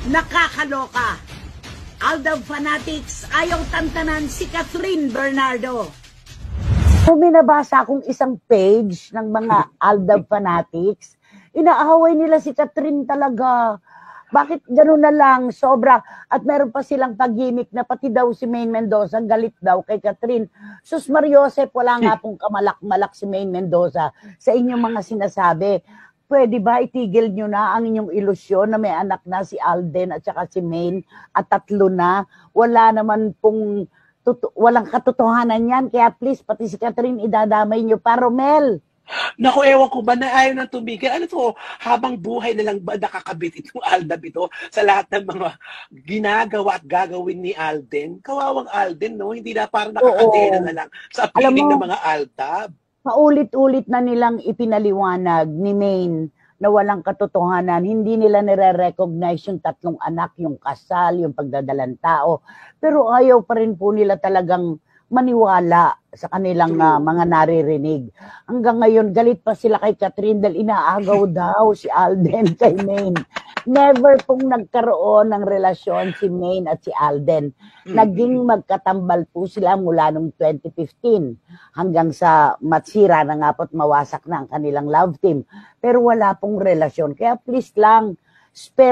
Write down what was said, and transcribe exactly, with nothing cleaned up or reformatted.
Nakakaloka. Aldab fanatics ayaw tantanan si Catherine Bernardo. Kung may nabasa akong isang page ng mga Aldab fanatics, inaaway nila si Catherine talaga. Bakit gano'n na lang, sobra. At meron pa silang pag-gimmick na pati daw si Maine Mendoza, galit daw kay Catherine. Sus Mariosep, wala nga pong kamalak-malak si Maine Mendoza sa inyong mga sinasabi. Pwede ba itigil nyo na ang inyong ilusyon na may anak na si Alden at saka si Maine at tatlo na? Wala naman pong, walang katotohanan yan. Kaya please, pati si Catherine idadamay nyo pa, Romel. Naku, ewan ko ba na ayaw nang tumigil. Ano to, habang buhay na lang ba nakakabit itong Aldab ito sa lahat ng mga ginagawa at gagawin ni Alden? Kawawang Alden, no? Hindi na parang nakakadena na lang sa piling ng mga Aldab. Paulit-ulit na nilang ipinaliwanag ni Maine na walang katotohanan. Hindi nila nire-recognize yung tatlong anak, yung kasal, yung pagdadalang tao. Pero ayaw pa rin po nila talagang maniwala sa kanilang uh, mga naririnig. Hanggang ngayon, galit pa sila kay Catherine dahil inaagaw daw si Alden kay Maine. Never pong nagkaroon ng relasyon si Maine at si Alden. Naging magkatambal po sila mula noong twenty fifteen hanggang sa matsira na nga po't mawasak na ang kanilang love team. Pero wala pong relasyon. Kaya please lang, spare